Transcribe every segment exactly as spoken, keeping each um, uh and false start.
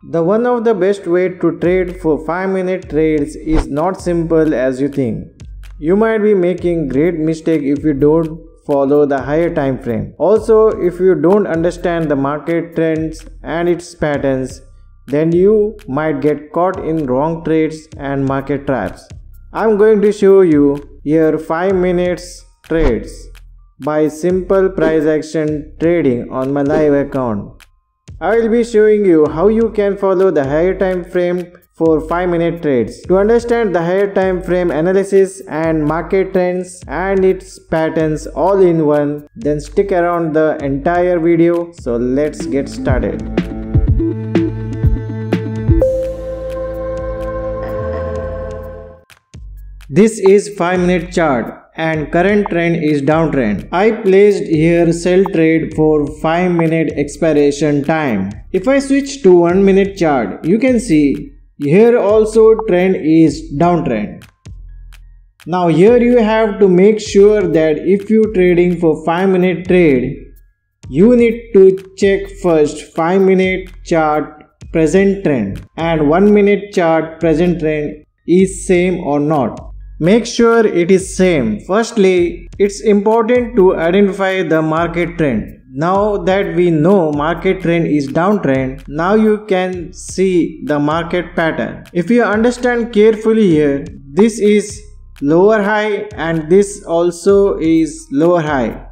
The one of the best way to trade for five minute trades is not simple as you think. You might be making great mistake if you don't follow the higher time frame. Also, if you don't understand the market trends and its patterns, then you might get caught in wrong trades and market traps. I'm going to show you here five minutes trades by simple price action trading on my live account. I will be showing you how you can follow the higher time frame for five minute trades. To understand the higher time frame analysis and market trends and its patterns all in one, then stick around the entire video. So let's get started. This is five minute chart and current trend is downtrend. I placed here sell trade for five minute expiration time. If I switch to one minute chart, you can see here also trend is downtrend. Now here you have to make sure that if you trading for five minute trade, you need to check first five minute chart present trend and one minute chart present trend is same or not. Make sure it is same. Firstly, it's important to identify the market trend. Now that we know market trend is downtrend, now you can see the market pattern. If you understand carefully here, this is lower high and this also is lower high.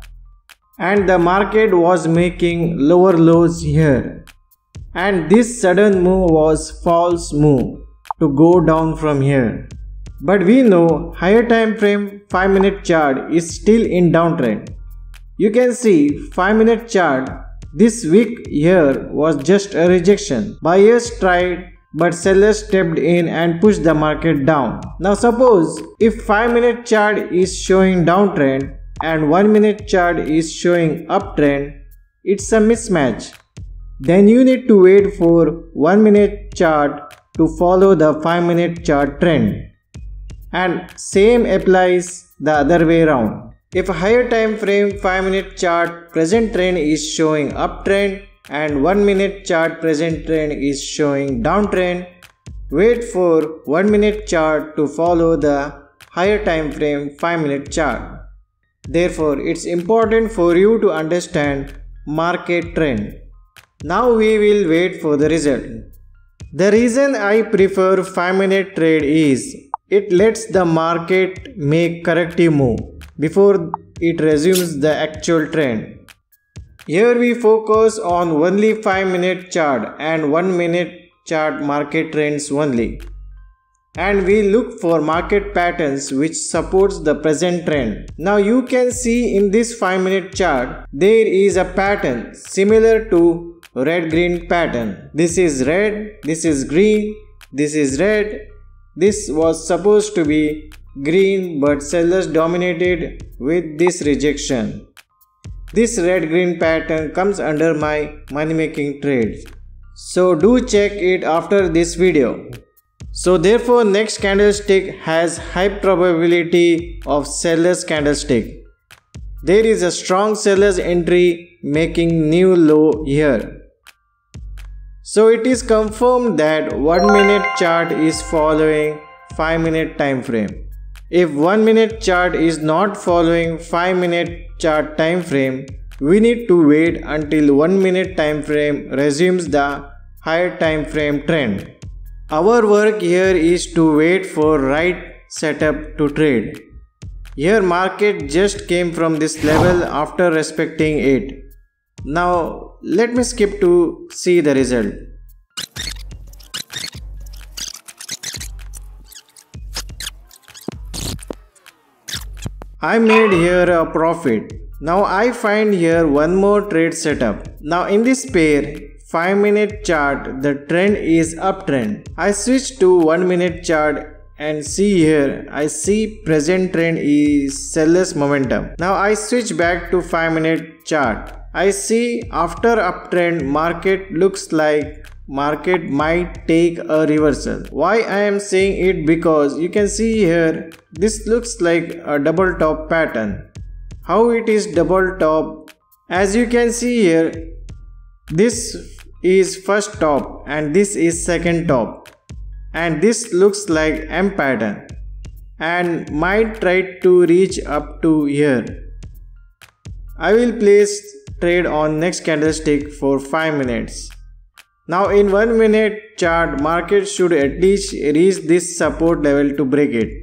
And the market was making lower lows here. And this sudden move was false move to go down from here. But we know higher time frame five minute chart is still in downtrend. You can see five minute chart this week here was just a rejection. Buyers tried but sellers stepped in and pushed the market down. Now suppose if five minute chart is showing downtrend and one minute chart is showing uptrend, it's a mismatch. Then you need to wait for one minute chart to follow the five minute chart trend. And same applies the other way around. If a higher time frame five minute chart present trend is showing uptrend and one minute chart present trend is showing downtrend, wait for one minute chart to follow the higher time frame five minute chart. Therefore, it's important for you to understand market trend. Now we will wait for the result. The reason I prefer five minute trade is it lets the market make corrective move before it resumes the actual trend. Here we focus on only five minute chart and one minute chart market trends only. And we look for market patterns which supports the present trend. Now you can see in this five minute chart there is a pattern similar to red green pattern. This is red, this is green, this is red. This was supposed to be green but sellers dominated with this rejection. This red green pattern comes under my money making trades. So do check it after this video. So therefore next candlestick has high probability of seller's candlestick. There is a strong seller's entry making new low here. So it is confirmed that one minute chart is following five minute time frame. If one minute chart is not following five minute chart time frame, we need to wait until one minute time frame resumes the higher time frame trend. Our work here is to wait for right setup to trade. Here market just came from this level after respecting it. Now let me skip to see the result. I made here a profit. Now I find here one more trade setup. Now in this pair, five minute chart, the trend is uptrend. I switch to one minute chart and see here, I see present trend is seller's momentum. Now I switch back to five minute chart. I see after uptrend market looks like market might take a reversal. Why I am saying it? Because you can see here this looks like a double top pattern. How it is double top? As you can see here, this is first top and this is second top, and this looks like M pattern and might try to reach up to here. I will place trade on next candlestick for five minutes. Now in one minute chart, market should at least reach this support level to break it.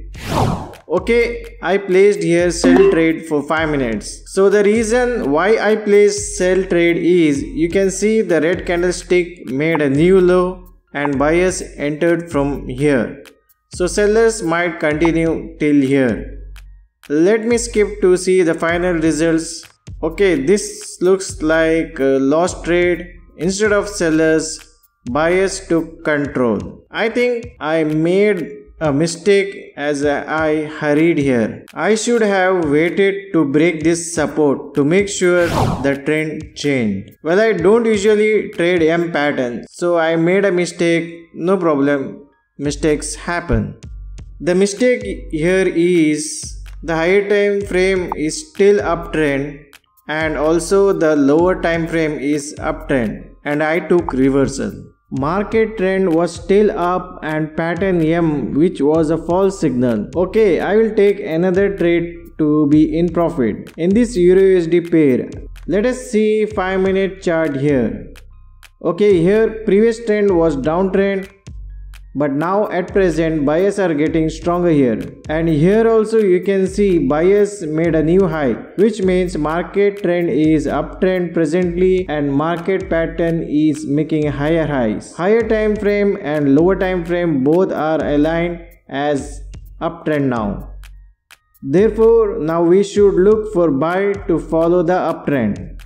Okay, I placed here sell trade for five minutes. So the reason why I placed sell trade is, you can see the red candlestick made a new low and buyers entered from here. So sellers might continue till here. Let me skip to see the final results. Okay, this looks like a lost trade. Instead of sellers, buyers took control. I think I made a mistake as I hurried here. I should have waited to break this support to make sure the trend changed. Well, I don't usually trade M pattern, so I made a mistake. No problem, mistakes happen. The mistake here is the higher time frame is still uptrend and also the lower time frame is uptrend, and I took reversal. Market trend was still up and pattern M, which was a false signal. Okay, I will take another trade to be in profit. In this Euro U S D pair, let us see five minute chart here. Okay, here previous trend was downtrend, but now at present buyers are getting stronger here, and here also you can see buyers made a new high, which means market trend is uptrend presently and market pattern is making higher highs. Higher time frame and lower time frame both are aligned as uptrend now. Therefore now we should look for buy to follow the uptrend.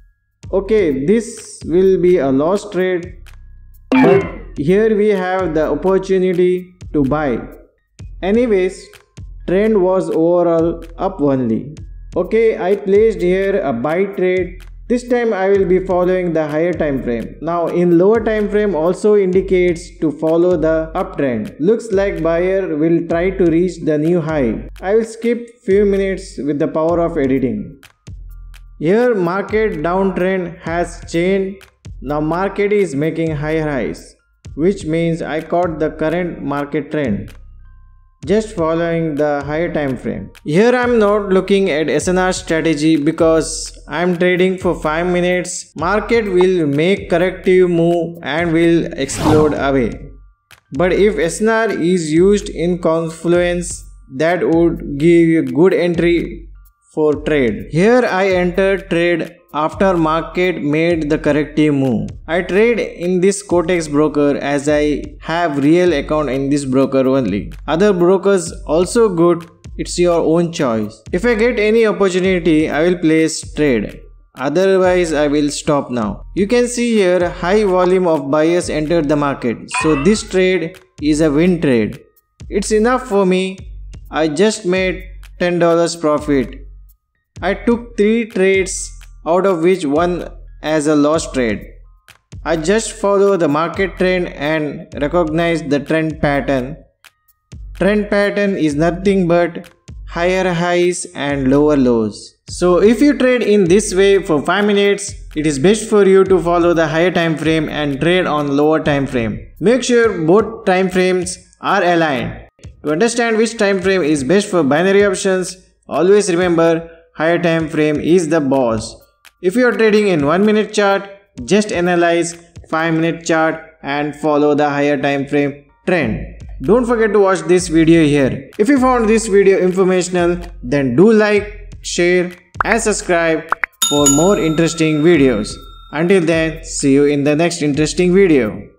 Okay, this will be a lost trade, but here we have the opportunity to buy. Anyways, trend was overall up only. Okay, I placed here a buy trade. This time I will be following the higher time frame. Now in lower time frame also indicates to follow the uptrend. Looks like buyer will try to reach the new high. I will skip few minutes with the power of editing. Here market downtrend has changed. Now market is making higher highs, which means I caught the current market trend, just following the higher time frame. Here I am not looking at S N R strategy because I am trading for five minutes. Market will make corrective move and will explode away. But if S N R is used in confluence, that would give a good entry for trade. Here I entered trade after market made the corrective move. I trade in this Kotex broker as I have real account in this broker only. Other brokers also good, it's your own choice. If I get any opportunity, I will place trade. Otherwise I will stop now. You can see here high volume of buyers entered the market. So this trade is a win trade. It's enough for me. I just made ten dollars profit. I took three trades, out of which one as a lost trade. I just follow the market trend and recognize the trend pattern. Trend pattern is nothing but higher highs and lower lows. So if you trade in this way for five minutes, it is best for you to follow the higher time frame and trade on lower time frame. Make sure both time frames are aligned. To understand which time frame is best for binary options, always remember higher time frame is the boss. If you are trading in one minute chart, just analyze five minute chart and follow the higher time frame trend. Don't forget to watch this video here. If you found this video informational, then do like, share and subscribe for more interesting videos. Until then, see you in the next interesting video.